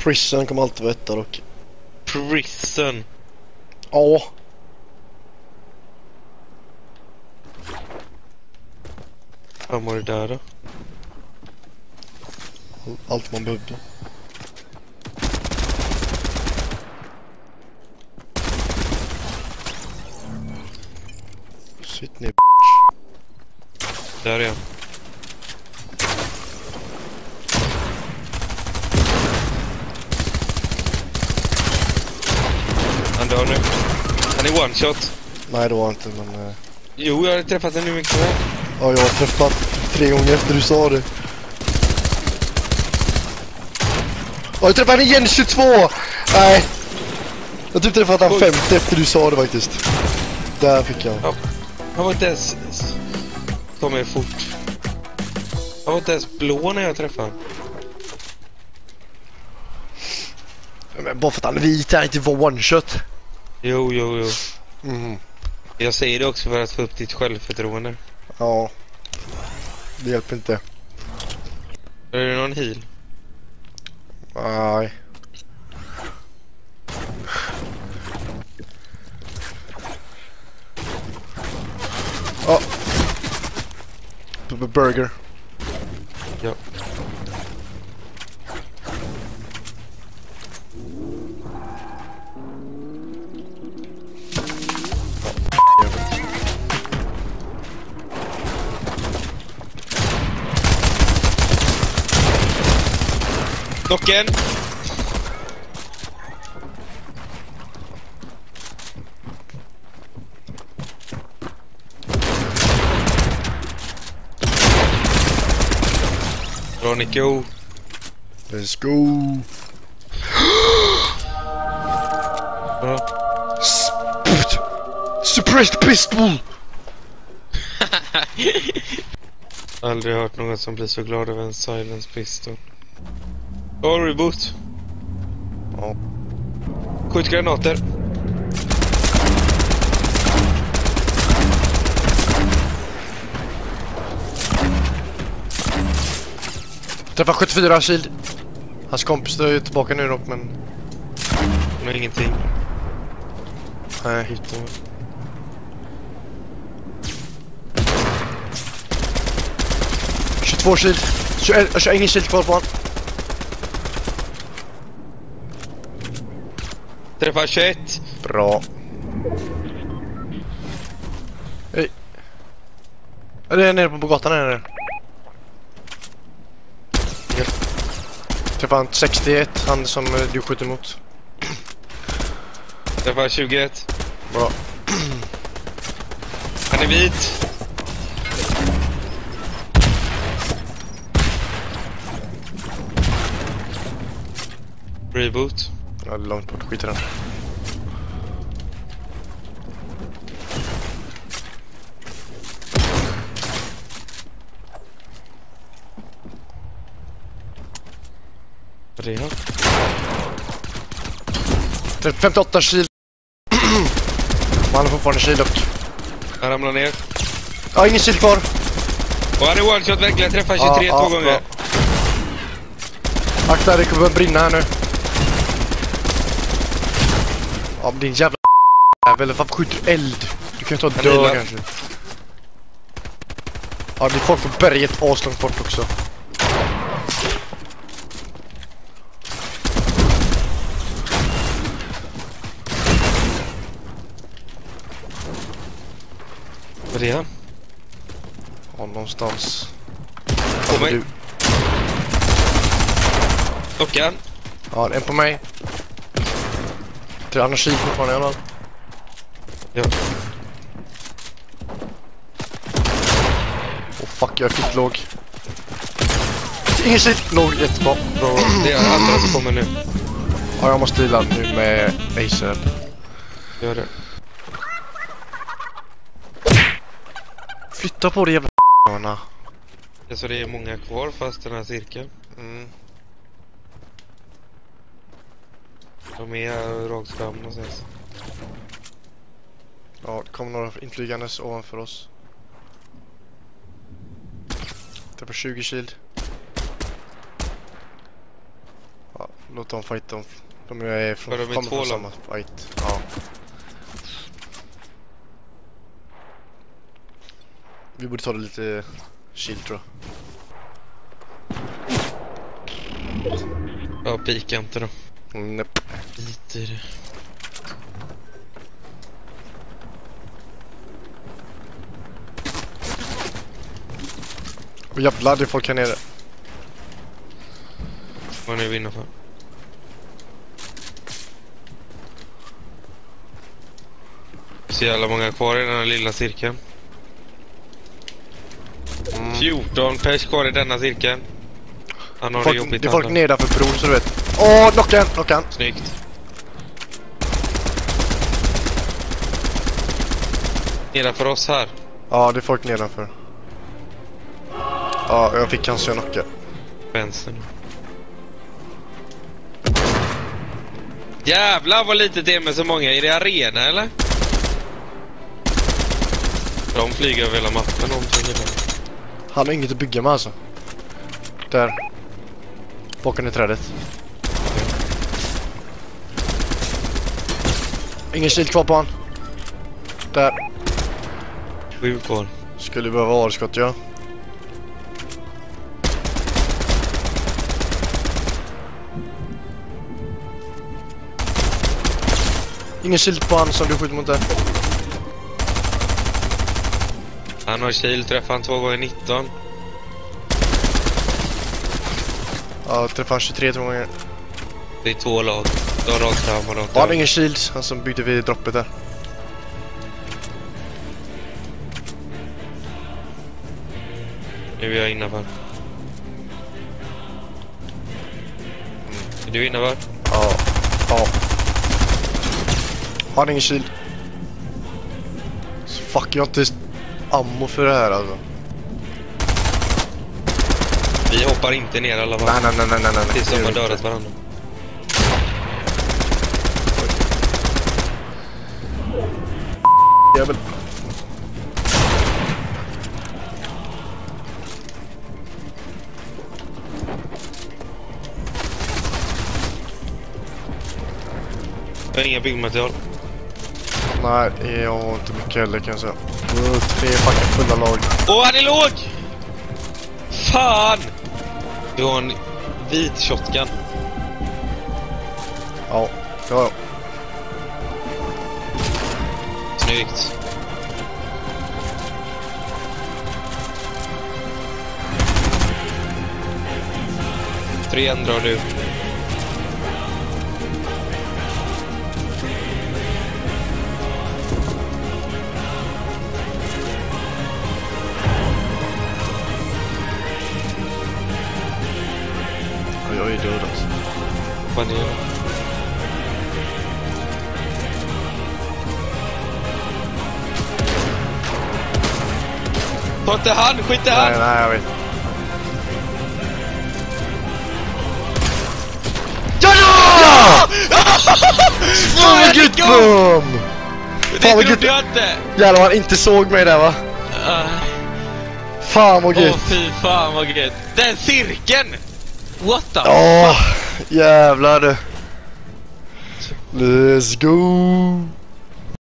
Prison kommer alltid vara etta dock. Prison. Ja. Vad var det där då? Allt man behövde. Sitt ner, bitch. Där är jag. Han dör nu. Han är one shot. Nej, det var inte, men... Jo, jag har träffat en nu mycket väl. Ja, jag har träffat 3 gånger efter du sa det. Ja, jag träffade igen 22! Nej. Jag typ träffat han 50 efter du sa det faktiskt. Där fick jag. Ja. Han var inte ens... Ta mig fort. Han var inte ens blå när jag träffade han. Men bara för att han är vit är inte one-shot. Jo. Mm. Jag säger det också för att få upp ditt självförtroende. Ja. Det hjälper inte. Är det någon heal? Nej. Ja. Burger. Ja. Docken. Bra, Nico. Let's go. Bra. Suppressed pistol. Aldrig hört någon som blir så glad över en silence pistol. Oh, reboot. Ja. Skjut granater. Träffa 74 shield. Hans kompis är tillbaka nu dock, men... Hon har ingenting. Nej. Hittar. 22 shield. 21 shield kvar på han. Träffar 21. Bra. Hej. Är det nere på gatan är det? Ja. Träffar han 61, han som du skjuter mot. Träffar 21. Bra. Han är vit. Reboot. Ja, det är långt bort, skit i den. Vad är det här? 58 kilo. Man har fortfarande kilo dock. Han ramlar ner. Ja, ingen kilo kvar. Och han är one shot verkligen. Träffar 23 två gånger. Akta, det kommer brinna här nu. Ja, men din jävla jävel. Varför skjuter du eld? Du kan ju ta död kanske. Ja, det är folk på berget aslångt bort också. Vad är det här? Ja, någonstans. På mig. Dockan. Ja, en på mig. Till andra kik fortfarande i alla fall. Ja. Åh fuck, jag är fitt låg. Ingen kik, låg jättebra. Bra. Det är andra som kommer nu. Ja, jag måste deala nu med Acer. Gör det. Flytta på det jävla f***arna. Ja, så det är många kvar fast den här cirkeln. Mm. De är rakt fram någonstans. Ja, det kommer några inflygandes ovanför oss. Det är på 20 shield. Ja, Låt dem fighta. De är från, de är kommer två från samma fight. Ja. Vi borde ta det lite chill, tror jag. Ja, pika inte då. Näpp. Lite. Och jävlar, det är folk här nere. Vad är ni vinner för? Så jävla många kvar i den här lilla cirkeln. 14 pers kvar i denna cirkeln. Han har det jobbigt. Det är folk nedanför bron, så du vet. Åh, knockan. Snyggt. Nedanför oss här. Ja, det är folk nedanför. Ja, jag fick kanske knocka. Vänster nu. Jävlar vad lite det är med så många. Är det arena eller? De flyger över hela mappen. Han har inget att bygga med alltså. Där. Bakom i trädet. Ingen shield kvar på han. Där. 7 kvar. Skulle behöva avskott, ja. Ingen shield på han som du skjuter mot där. Han har shield, träffar han 2 gånger 19. Ja, träffar han 23 gånger. Det är 2 lag. De har rakt fram och rakt Ja, han har ingen shield. Han som byggde vid droppet där. Nu är jag innanför. Är du innanför? Ja. Har ingen shield. Så fuck, jag har inte ammo för det här alltså. Vi hoppar inte ner alla fall. Nej. Det är som man dödat varandra. Jävel. Jag har inga byggmaterial. Nej, jag har inte mycket heller kan jag säga. 3 fucking fulla lag. Åh, han är låg! Fan! Du har en vit shotgun. Ja. Snyggt. Tre ändrar du. Jag är död alltså. Vad är det? Ta inte han, skit i han! Nej, jag vet. Ja! Fan vad gött bom! Det trodde jag inte! Jävlar, han inte såg mig där va? Fan vad gött! Åh fy fan vad gött! Den cirkeln! What the fuck? Jävlar. Let's go!